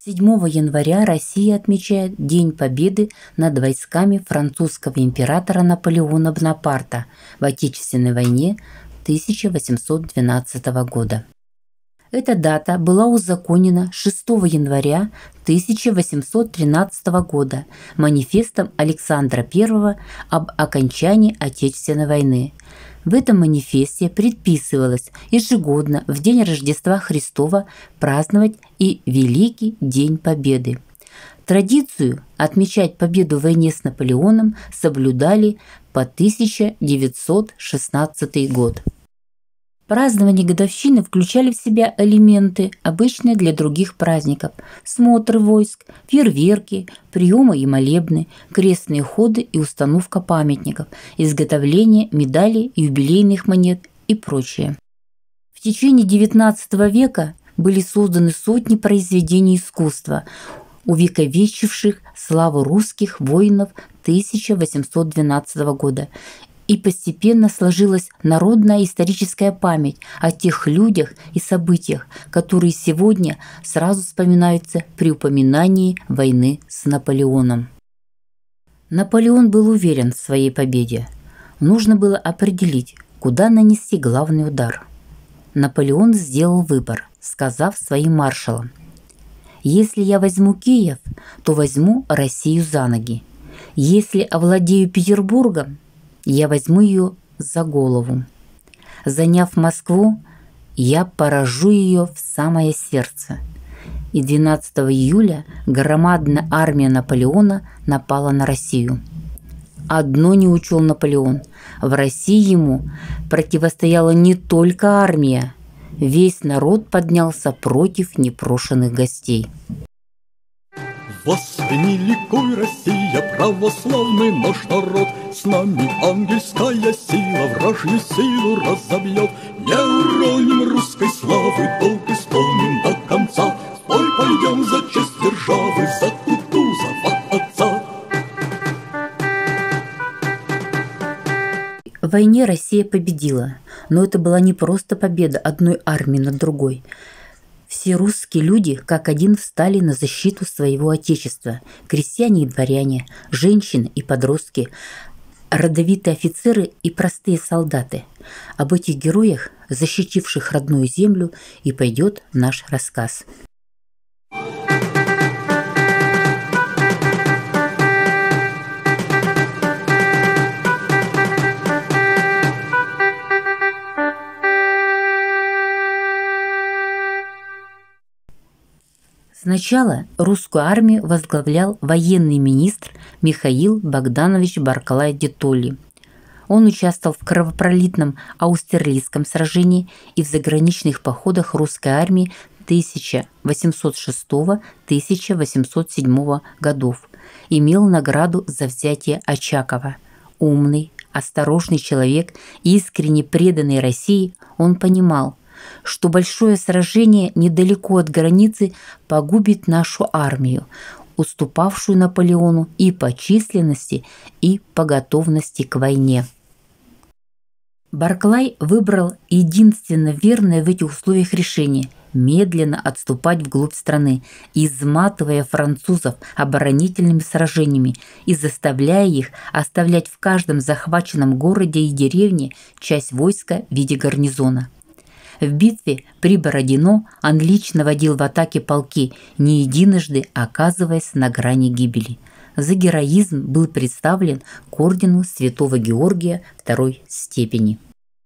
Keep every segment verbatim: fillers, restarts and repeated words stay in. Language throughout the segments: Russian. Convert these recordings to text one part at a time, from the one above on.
седьмого января Россия отмечает День Победы над войсками французского императора Наполеона Бонапарта в Отечественной войне тысяча восемьсот двенадцатого года. Эта дата была узаконена шестого января тысяча восемьсот тринадцатого года манифестом Александра Первого об окончании Отечественной войны. В этом манифесте предписывалось ежегодно в день Рождества Христова праздновать и Великий День Победы. Традицию отмечать победу в войне с Наполеоном соблюдали по тысяча девятьсот шестнадцатый год. Празднование годовщины включали в себя элементы, обычные для других праздников: смотры войск, фейерверки, приемы и молебны, крестные ходы и установка памятников, изготовление медалей, юбилейных монет и прочее. В течение девятнадцатого века были созданы сотни произведений искусства, увековечивших славу русских воинов тысяча восемьсот двенадцатого года. И постепенно сложилась народная историческая память о тех людях и событиях, которые сегодня сразу вспоминаются при упоминании войны с Наполеоном. Наполеон был уверен в своей победе. Нужно было определить, куда нанести главный удар. Наполеон сделал выбор, сказав своим маршалам: «Если я возьму Киев, то возьму Россию за ноги. Если овладею Петербургом, я возьму ее за голову. Заняв Москву, я поражу ее в самое сердце». И двенадцатого июля громадная армия Наполеона напала на Россию. Одно не учел Наполеон: в России ему противостояла не только армия, весь народ поднялся против непрошенных гостей. Восстань, ликуй, Россия, православный наш народ, с нами ангельская сила вражью силу разобьет. Не уроним русской славы, долг исполним до конца. В бой пойдем за честь державы, за Кутузова отца. В войне Россия победила, но это была не просто победа одной армии над другой. Все русские люди как один встали на защиту своего отечества: крестьяне и дворяне, женщины и подростки, родовитые офицеры и простые солдаты. Об этих героях, защитивших родную землю, и пойдет наш рассказ. Сначала русскую армию возглавлял военный министр Михаил Богданович Барклай де Толли. Он участвовал в кровопролитном Аустерлицком сражении и в заграничных походах русской армии тысяча восемьсот шестого — тысяча восемьсот седьмого годов. Имел награду за взятие Очакова. Умный, осторожный человек, искренне преданный России, он понимал, что большое сражение недалеко от границы погубит нашу армию, уступавшую Наполеону и по численности, и по готовности к войне. Барклай выбрал единственно верное в этих условиях решение – медленно отступать вглубь страны, изматывая французов оборонительными сражениями и заставляя их оставлять в каждом захваченном городе и деревне часть войска в виде гарнизона. В битве при Бородино он лично водил в атаке полки, не единожды оказываясь на грани гибели. За героизм был представлен к ордену Святого Георгия второй степени.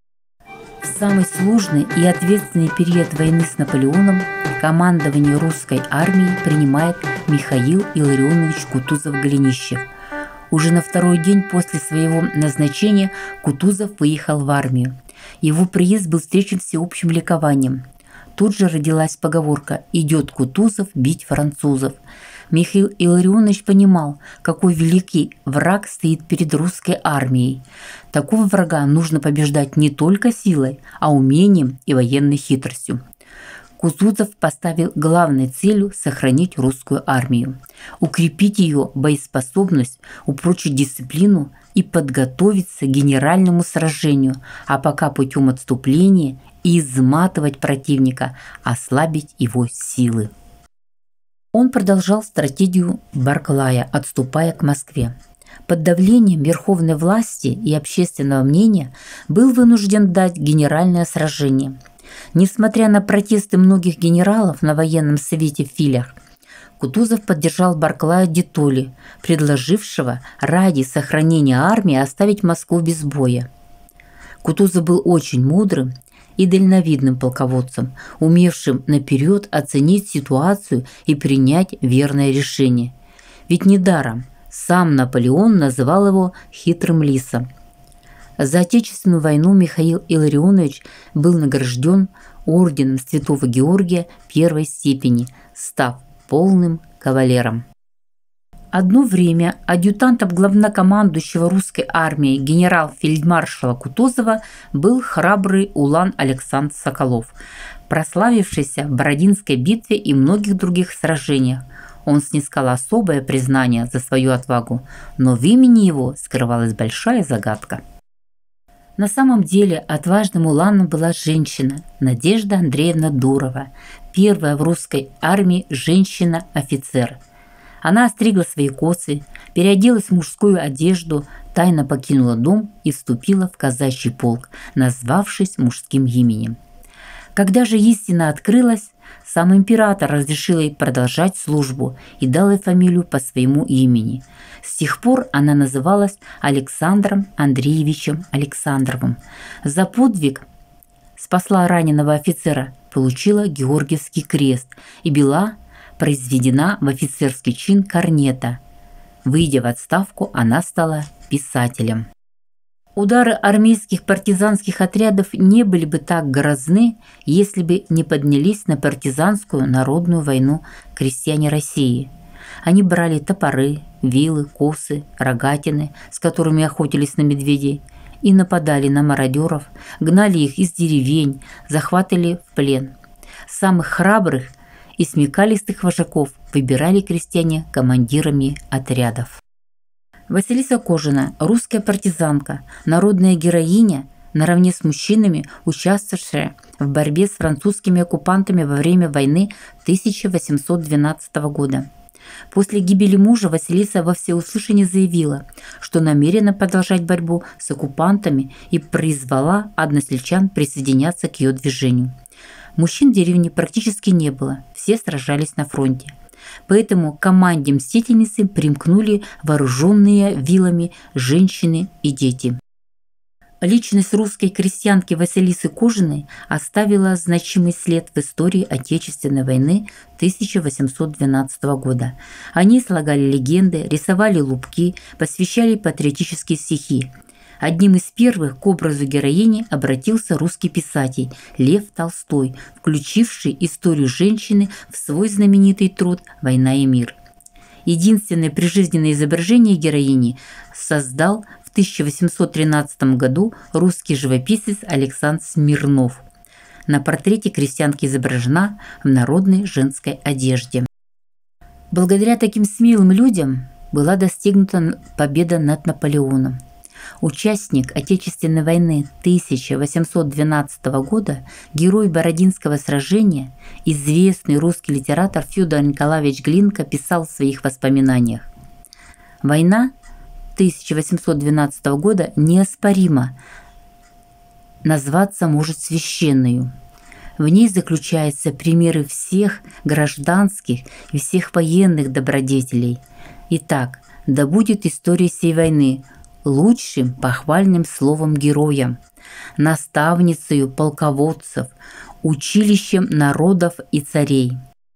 В самый сложный и ответственный период войны с Наполеоном командование русской армии принимает Михаил Илларионович Кутузов-Голенищев. Уже на второй день после своего назначения Кутузов выехал в армию. Его приезд был встречен всеобщим ликованием. Тут же родилась поговорка «Идет Кутузов бить французов». Михаил Илларионович понимал, какой великий враг стоит перед русской армией. Такого врага нужно побеждать не только силой, а умением и военной хитростью. Кутузов поставил главной целью сохранить русскую армию, укрепить ее боеспособность, упрочить дисциплину и подготовиться к генеральному сражению, а пока путем отступления изматывать противника, ослабить его силы. Он продолжал стратегию Барклая, отступая к Москве. Под давлением верховной власти и общественного мнения был вынужден дать генеральное сражение. Несмотря на протесты многих генералов на военном совете в Филях, Кутузов поддержал Барклая де Толли, предложившего ради сохранения армии оставить Москву без боя. Кутузов был очень мудрым и дальновидным полководцем, умевшим наперед оценить ситуацию и принять верное решение. Ведь недаром сам Наполеон называл его «хитрым лисом». За Отечественную войну Михаил Илларионович был награжден орденом Святого Георгия первой степени, став полным кавалером. Одно время адъютантом главнокомандующего русской армии генерал-фельдмаршала Кутузова был храбрый улан Александр Соколов, прославившийся в Бородинской битве и многих других сражениях. Он снискал особое признание за свою отвагу, но в имени его скрывалась большая загадка. На самом деле отважным уланом была женщина Надежда Андреевна Дурова, первая в русской армии женщина-офицер. Она остригла свои косы, переоделась в мужскую одежду, тайно покинула дом и вступила в казачий полк, назвавшись мужским именем. Когда же истина открылась, сам император разрешил ей продолжать службу и дал ей фамилию по своему имени. С тех пор она называлась Александром Андреевичем Александровым. За подвиг спасла раненого офицера, получила Георгиевский крест и была произведена в офицерский чин корнета. Выйдя в отставку, она стала писателем. Удары армейских партизанских отрядов не были бы так грозны, если бы не поднялись на партизанскую народную войну крестьяне России. Они брали топоры, вилы, косы, рогатины, с которыми охотились на медведей, и нападали на мародеров, гнали их из деревень, захватывали в плен. Самых храбрых и смекалистых вожаков выбирали крестьяне командирами отрядов. Василиса Кожина, русская партизанка, народная героиня, наравне с мужчинами, участвовавшая в борьбе с французскими оккупантами во время войны тысяча восемьсот двенадцатого года. После гибели мужа Василиса во всеуслышание заявила, что намерена продолжать борьбу с оккупантами и призвала односельчан присоединяться к ее движению. Мужчин в деревне практически не было, все сражались на фронте. Поэтому к команде мстительницы примкнули вооруженные вилами женщины и дети. Личность русской крестьянки Василисы Кожиной оставила значимый след в истории Отечественной войны тысяча восемьсот двенадцатого года. Они слагали легенды, рисовали лубки, посвящали патриотические стихи. Одним из первых к образу героини обратился русский писатель Лев Толстой, включивший историю женщины в свой знаменитый труд «Война и мир». Единственное прижизненное изображение героини создал в тысяча восемьсот тринадцатом году русский живописец Александр Смирнов. На портрете крестьянка изображена в народной женской одежде. Благодаря таким смелым людям была достигнута победа над Наполеоном. Участник Отечественной войны тысяча восемьсот двенадцатого года, герой Бородинского сражения, известный русский литератор Федор Николаевич Глинка писал в своих воспоминаниях: «Война тысяча восемьсот двенадцатого года неоспоримо назваться может священную. В ней заключаются примеры всех гражданских и всех военных добродетелей. Итак, да будет история сей войны лучшим похвальным словом героя, наставницею полководцев, училищем народов и царей».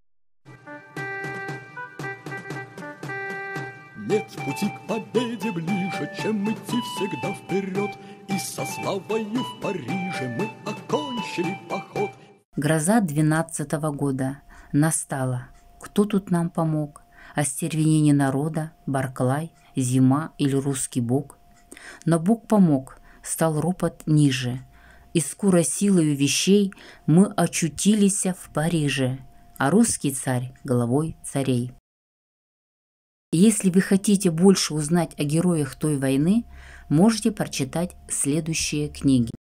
Нет пути к победе ближе, чем идти всегда вперед, и со славою в Париже мы окончили поход. Гроза двенадцатого года настала. Кто тут нам помог? Остервенение народа, Барклай, зима или русский бог? Но Бог помог, стал ропот ниже, и скоро силою вещей мы очутились в Париже, а русский царь головой царей. Если вы хотите больше узнать о героях той войны, можете прочитать следующие книги.